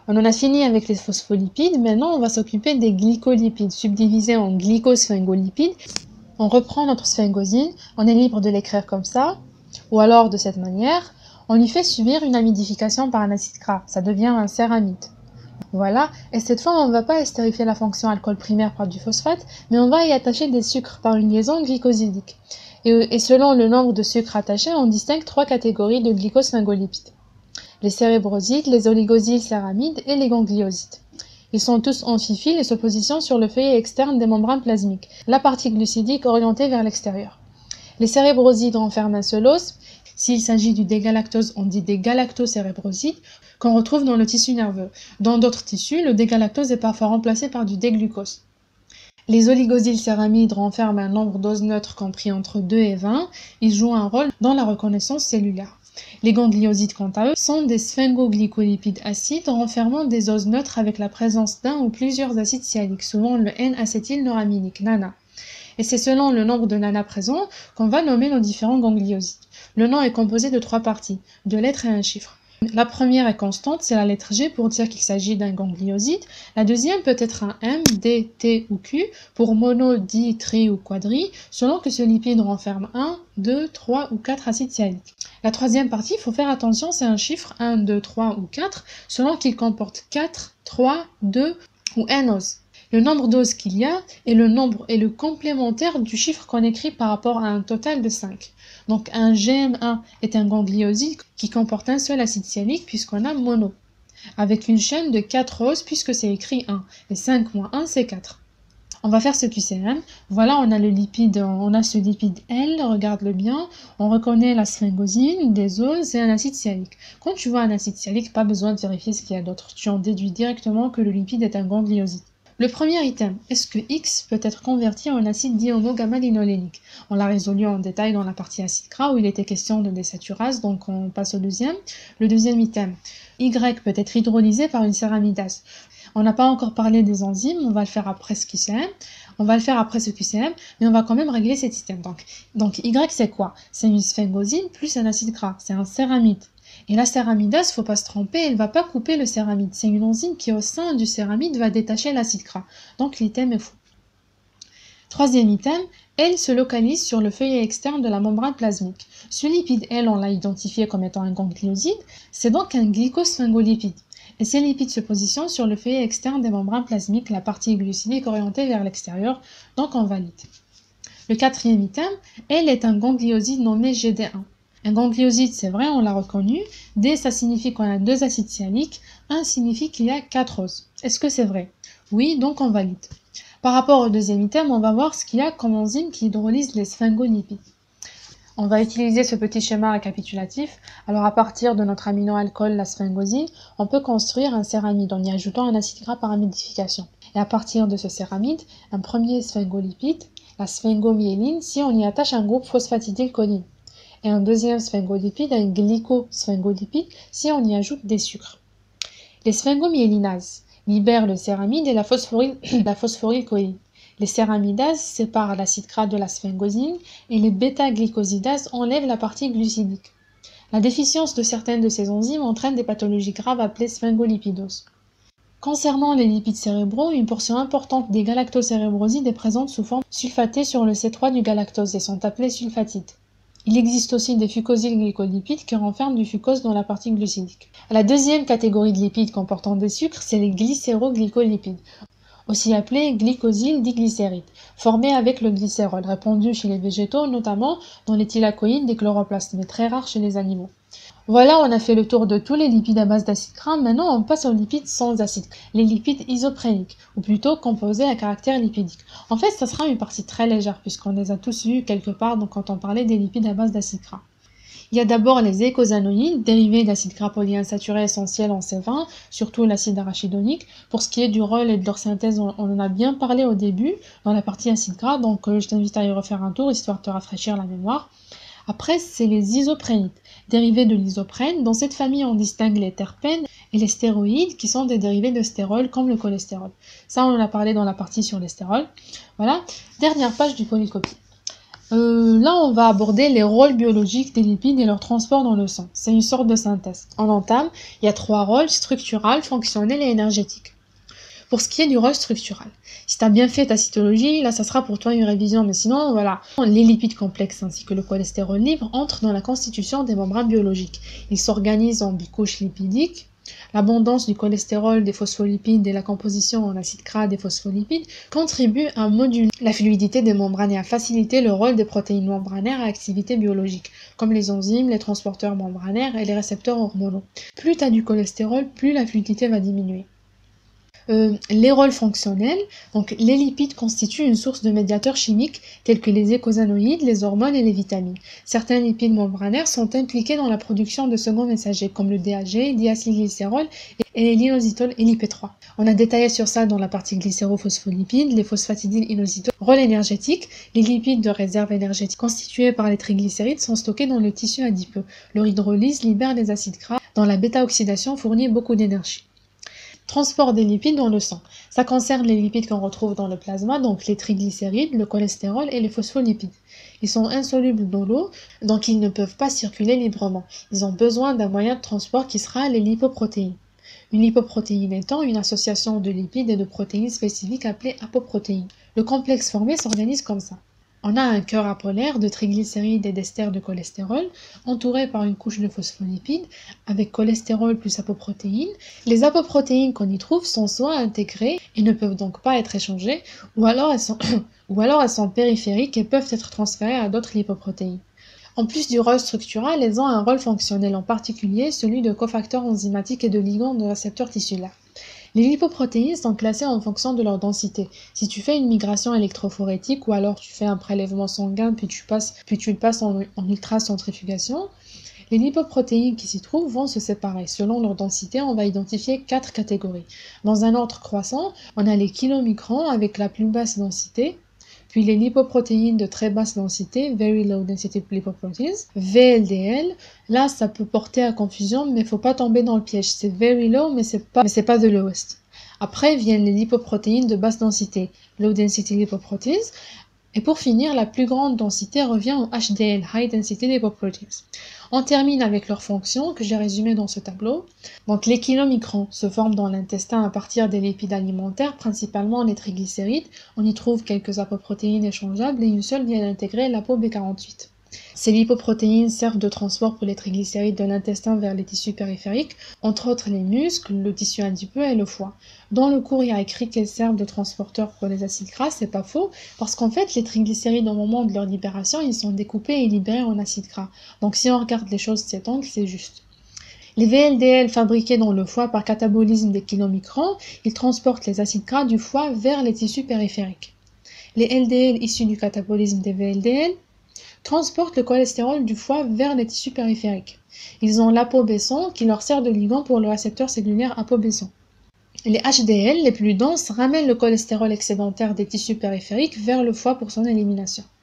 On en a fini avec les phospholipides, maintenant on va s'occuper des glycolipides, subdivisés en glycosphingolipides. On reprend notre sphingosine, on est libre de l'écrire comme ça, ou alors de cette manière. On lui fait subir une amidification par un acide gras, ça devient un céramide. Voilà, et cette fois on ne va pas estérifier la fonction alcool primaire par du phosphate, mais on va y attacher des sucres par une liaison glycosidique. Et selon le nombre de sucres attachés, on distingue 3 catégories de glycosphingolipides. Les cérébrosides, les oligosylcéramides et les gangliosides. Ils sont tous amphiphiles et se positionnent sur le feuillet externe des membranes plasmiques, la partie glucidique orientée vers l'extérieur. Les cérébrosides renferment un seul os. S'il s'agit du dégalactose, on dit des galactocérébrosides qu'on retrouve dans le tissu nerveux. Dans d'autres tissus, le dégalactose est parfois remplacé par du déglucose. Les oligosylcéramides renferment un nombre d'os neutres compris entre 2 et 20. Ils jouent un rôle dans la reconnaissance cellulaire. Les gangliosides, quant à eux, sont des sphingoglycolipides acides renfermant des os neutres avec la présence d'un ou plusieurs acides sialiques, souvent le N-acétylneuraminique, NANA. Et c'est selon le nombre de NANA présents qu'on va nommer nos différents gangliosides. Le nom est composé de 3 parties, 2 lettres et un chiffre. La première est constante, c'est la lettre G pour dire qu'il s'agit d'un ganglioside. La deuxième peut être un M, D, T ou Q pour mono, di, tri ou quadri, selon que ce lipide renferme 1, 2, 3 ou 4 acides sialiques. La troisième partie, il faut faire attention, c'est un chiffre 1, 2, 3 ou 4, selon qu'il comporte 4, 3, 2 ou N os. Le nombre d'os qu'il y a est le complémentaire du chiffre qu'on écrit par rapport à un total de 5. Donc un GM1 est un ganglioside qui comporte un seul acide sialique puisqu'on a mono, avec une chaîne de 4 os puisque c'est écrit 1, et 5 moins 1 c'est 4. On va faire ce QCM. Voilà, on a ce lipide L, regarde-le bien. On reconnaît la sphingosine, des os et un acide sialique. Quand tu vois un acide sialique, pas besoin de vérifier ce qu'il y a d'autre. Tu en déduis directement que le lipide est un ganglioside. Le premier item, est-ce que X peut être converti en acide dihomo-gamma-linolénique? On l'a résolu en détail dans la partie acide gras où il était question de désaturase, donc on passe au deuxième. Le deuxième item, Y peut être hydrolysé par une céramidase. On n'a pas encore parlé des enzymes, on va le faire après ce QCM. Mais on va quand même régler cet item. Donc Y c'est quoi? C'est une sphingosine plus un acide gras, c'est un céramide. Et la céramidase, faut pas se tromper, elle va pas couper le céramide. C'est une enzyme qui au sein du céramide va détacher l'acide gras. Donc l'item est faux. Troisième item, L se localise sur le feuillet externe de la membrane plasmique. Ce lipide L, on l'a identifié comme étant un ganglioside, c'est donc un glycosphingolipide. Et ces lipides se positionnent sur le feuillet externe des membranes plasmiques, la partie glucidique orientée vers l'extérieur, donc on valide. Le quatrième item, L est un ganglioside nommé GD1. Un ganglioside, c'est vrai, on l'a reconnu. D, ça signifie qu'on a 2 acides sialiques. 1 signifie qu'il y a 4 os. Est-ce que c'est vrai? Oui, donc on valide. Par rapport au deuxième item, on va voir ce qu'il y a comme enzyme qui hydrolyse les sphingolipides. On va utiliser ce petit schéma récapitulatif. Alors à partir de notre aminoalcool, la sphingosine, on peut construire un céramide en y ajoutant un acide gras par amidification. Et à partir de ce céramide, un premier sphingolipide, la sphingomyéline, si on y attache un groupe phosphatidylcholine. Et un deuxième sphingolipide, un glycosphingolipide, si on y ajoute des sucres. Les sphingomyélinases libèrent le céramide et la phosphorylcholine. Les céramidases séparent l'acide gras de la sphingosine et les bêta-glycosidases enlèvent la partie glucidique. La déficience de certaines de ces enzymes entraîne des pathologies graves appelées sphingolipidose. Concernant les lipides cérébraux, une portion importante des galactocérébrosides est présente sous forme sulfatée sur le C3 du galactose et sont appelés sulfatides. Il existe aussi des fucosylglycolipides qui renferment du fucose dans la partie glucidique. La deuxième catégorie de lipides comportant des sucres, c'est les glycéroglycolipides, aussi appelés glycosyldiglycérides, formés avec le glycérol, répandu chez les végétaux, notamment dans les thylakoïdes des chloroplastes, mais très rares chez les animaux. Voilà, on a fait le tour de tous les lipides à base d'acide gras. Maintenant, on passe aux lipides sans acide, les lipides isopréniques, ou plutôt composés à caractère lipidique. En fait, ça sera une partie très légère, puisqu'on les a tous vus quelque part donc quand on parlait des lipides à base d'acide gras. Il y a d'abord les eicosanoïdes, dérivés d'acides gras polyinsaturés essentiels en C20, surtout l'acide arachidonique. Pour ce qui est du rôle et de leur synthèse, on en a bien parlé au début, dans la partie acide gras, donc je t'invite à y refaire un tour, histoire de te rafraîchir la mémoire. Après, c'est les isoprénites, dérivés de l'isoprène. Dans cette famille, on distingue les terpènes et les stéroïdes, qui sont des dérivés de stérol, comme le cholestérol. Ça, on en a parlé dans la partie sur les stérols. Voilà. Dernière page du polycopie. Là, on va aborder les rôles biologiques des lipides et leur transport dans le sang. C'est une sorte de synthèse. En entame, il y a 3 rôles: structural, fonctionnel et énergétique. Pour ce qui est du rôle structural, si tu as bien fait ta cytologie, là, ça sera pour toi une révision, mais sinon, voilà. Les lipides complexes ainsi que le cholestérol libre entrent dans la constitution des membranes biologiques. Ils s'organisent en bicouches lipidiques. L'abondance du cholestérol, des phospholipides et la composition en acide gras des phospholipides contribuent à moduler la fluidité des membranes et à faciliter le rôle des protéines membranaires à activité biologique, comme les enzymes, les transporteurs membranaires et les récepteurs hormonaux. Plus tu as du cholestérol, plus la fluidité va diminuer. Les rôles fonctionnels, donc les lipides constituent une source de médiateurs chimiques tels que les eicosanoïdes, les hormones et les vitamines. Certains lipides membranaires sont impliqués dans la production de seconds messagers comme le DHG, diacylglycérol et l'inositol et l'IP3. On a détaillé sur ça dans la partie glycérophospholipides, les phosphatidylinositols. Rôle énergétique, les lipides de réserve énergétique constitués par les triglycérides sont stockés dans le tissu adipeux. Leur hydrolyse libère les acides gras, dont la bêta-oxydation fournit beaucoup d'énergie. Transport des lipides dans le sang. Ça concerne les lipides qu'on retrouve dans le plasma, donc les triglycérides, le cholestérol et les phospholipides. Ils sont insolubles dans l'eau, donc ils ne peuvent pas circuler librement. Ils ont besoin d'un moyen de transport qui sera les lipoprotéines. Une lipoprotéine étant une association de lipides et de protéines spécifiques appelée apoprotéine. Le complexe formé s'organise comme ça. On a un cœur apolaire de triglycérides et d'esters de cholestérol, entouré par une couche de phospholipides, avec cholestérol plus apoprotéines. Les apoprotéines qu'on y trouve sont soit intégrées et ne peuvent donc pas être échangées, ou alors elles sont périphériques et peuvent être transférées à d'autres lipoprotéines. En plus du rôle structural, elles ont un rôle fonctionnel, en particulier celui de cofacteurs enzymatiques et de ligands de récepteurs tissulaires. Les lipoprotéines sont classées en fonction de leur densité. Si tu fais une migration électrophorétique ou alors tu fais un prélèvement sanguin puis tu le passes en ultracentrifugation, les lipoprotéines qui s'y trouvent vont se séparer. Selon leur densité, on va identifier 4 catégories. Dans un ordre croissant, on a les kilomicrons avec la plus basse densité, puis les lipoprotéines de très basse densité, Very Low Density Lipoproteins, VLDL. Là, ça peut porter à confusion, mais il ne faut pas tomber dans le piège. C'est Very Low, mais c'est pas the lowest. Après viennent les lipoprotéines de basse densité, Low Density Lipoproteins. Et pour finir, la plus grande densité revient au HDL, High Density Lipoproteins. On termine avec leurs fonctions que j'ai résumées dans ce tableau. Donc les kilomicrons se forment dans l'intestin à partir des lipides alimentaires, principalement les triglycérides. On y trouve quelques apoprotéines échangeables et une seule vient intégrer l'ApoB48. Ces lipoprotéines servent de transport pour les triglycérides de l'intestin vers les tissus périphériques, entre autres les muscles, le tissu adipeux et le foie. Dans le cours, il y a écrit qu'elles servent de transporteurs pour les acides gras, c'est pas faux, parce qu'en fait, les triglycérides, au moment de leur libération, ils sont découpés et libérés en acides gras. Donc si on regarde les choses de cet angle, c'est juste. Les VLDL fabriqués dans le foie par catabolisme des kilomicrons, ils transportent les acides gras du foie vers les tissus périphériques. Les LDL issus du catabolisme des VLDL transportent le cholestérol du foie vers les tissus périphériques. Ils ont l'apobesson qui leur sert de ligand pour le récepteur cellulaire apobesson. Les HDL, les plus denses, ramènent le cholestérol excédentaire des tissus périphériques vers le foie pour son élimination.